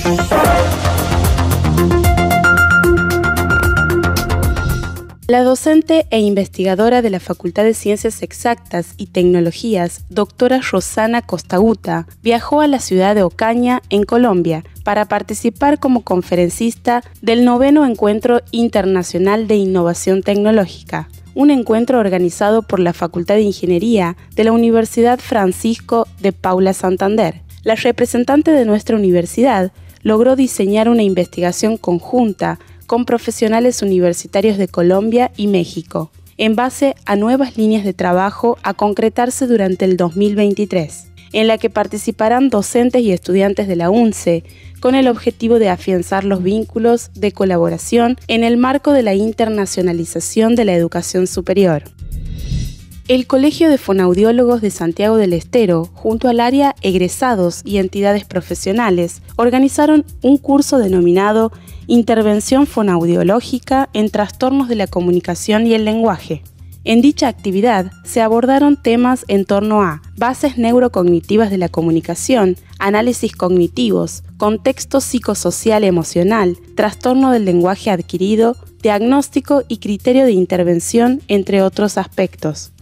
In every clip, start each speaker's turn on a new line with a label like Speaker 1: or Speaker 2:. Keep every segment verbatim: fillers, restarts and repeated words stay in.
Speaker 1: La docente e investigadora de la Facultad de Ciencias Exactas y Tecnologías, doctora Rosana Costaguta, viajó a la ciudad de Ocaña, en Colombia, para participar como conferencista del noveno Encuentro Internacional de Innovación Tecnológica, un encuentro organizado por la Facultad de Ingeniería de la Universidad Francisco de Paula Santander. La representante de nuestra universidad logró diseñar una investigación conjunta con profesionales universitarios de Colombia y México, en base a nuevas líneas de trabajo a concretarse durante el dos mil veintitrés, en la que participarán docentes y estudiantes de la U N C E, con el objetivo de afianzar los vínculos de colaboración en el marco de la internacionalización de la educación superior. El Colegio de Fonoaudiólogos de Santiago del Estero, junto al área egresados y entidades profesionales, organizaron un curso denominado Intervención Fonoaudiológica en Trastornos de la Comunicación y el Lenguaje. En dicha actividad se abordaron temas en torno a bases neurocognitivas de la comunicación, análisis cognitivos, contexto psicosocial emocional, trastorno del lenguaje adquirido, diagnóstico y criterio de intervención, entre otros aspectos.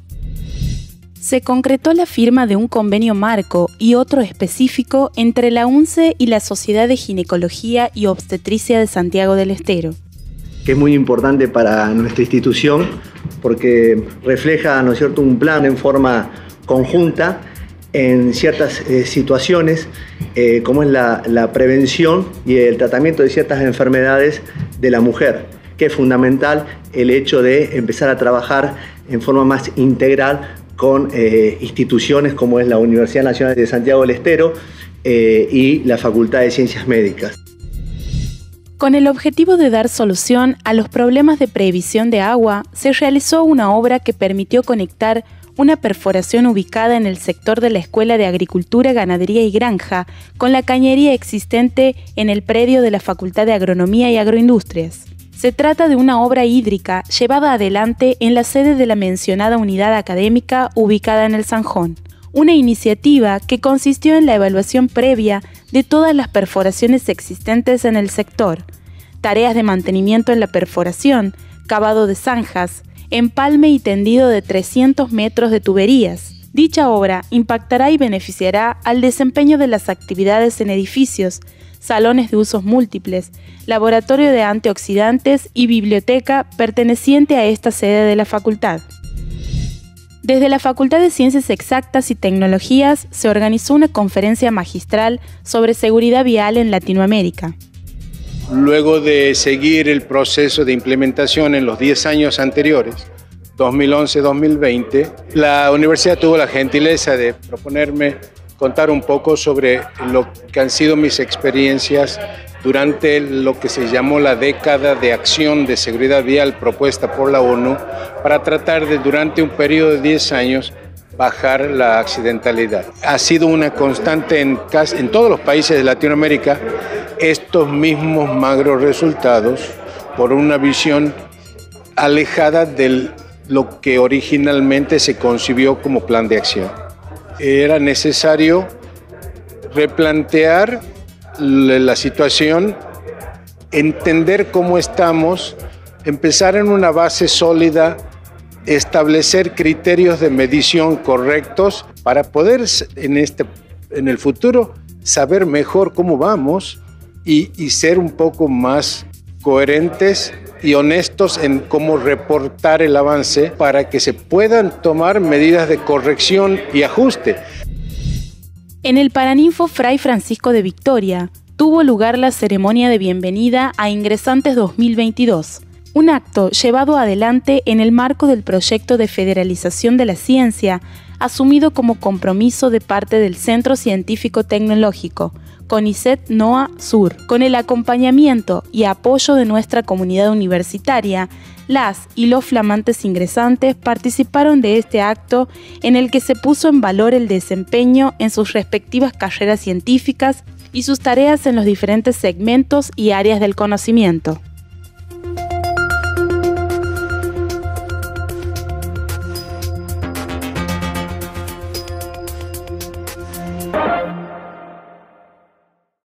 Speaker 1: Se concretó la firma de un convenio marco y otro específico entre la U N C E y la Sociedad de Ginecología y Obstetricia de Santiago del Estero,
Speaker 2: que es muy importante para nuestra institución porque refleja, ¿no es cierto?, un plan en forma conjunta en ciertas eh, situaciones, eh, como es la, la prevención y el tratamiento de ciertas enfermedades de la mujer, que es fundamental el hecho de empezar a trabajar en forma más integral con eh, instituciones como es la Universidad Nacional de Santiago del Estero eh, y la Facultad de Ciencias Médicas.
Speaker 1: Con el objetivo de dar solución a los problemas de previsión de agua, se realizó una obra que permitió conectar una perforación ubicada en el sector de la Escuela de Agricultura, Ganadería y Granja con la cañería existente en el predio de la Facultad de Agronomía y Agroindustrias. Se trata de una obra hídrica llevada adelante en la sede de la mencionada unidad académica ubicada en el Zanjón. Una iniciativa que consistió en la evaluación previa de todas las perforaciones existentes en el sector, tareas de mantenimiento en la perforación, cavado de zanjas, empalme y tendido de trescientos metros de tuberías. Dicha obra impactará y beneficiará al desempeño de las actividades en edificios, salones de usos múltiples, laboratorio de antioxidantes y biblioteca perteneciente a esta sede de la facultad. Desde la Facultad de Ciencias Exactas y Tecnologías se organizó una conferencia magistral sobre seguridad vial en Latinoamérica.
Speaker 3: Luego de seguir el proceso de implementación en los diez años anteriores, dos mil once a dos mil veinte, la universidad tuvo la gentileza de proponerme contar un poco sobre lo que han sido mis experiencias durante lo que se llamó la década de acción de seguridad vial propuesta por la ONU para tratar de, durante un periodo de diez años, bajar la accidentalidad. Ha sido una constante en, casi, en todos los países de Latinoamérica estos mismos magros resultados por una visión alejada de lo que originalmente se concibió como plan de acción. Era necesario replantear la situación, entender cómo estamos, empezar en una base sólida, establecer criterios de medición correctos para poder en, este, en el futuro saber mejor cómo vamos y, y ser un poco más coherentes y honestos en cómo reportar el avance para que se puedan tomar medidas de corrección y ajuste.
Speaker 1: En el Paraninfo Fray Francisco de Victoria tuvo lugar la ceremonia de bienvenida a ingresantes dos mil veintidós, un acto llevado adelante en el marco del proyecto de federalización de la ciencia, asumido como compromiso de parte del Centro Científico Tecnológico, CONICET NOA Sur. Con el acompañamiento y apoyo de nuestra comunidad universitaria, las y los flamantes ingresantes participaron de este acto en el que se puso en valor el desempeño en sus respectivas carreras científicas y sus tareas en los diferentes segmentos y áreas del conocimiento.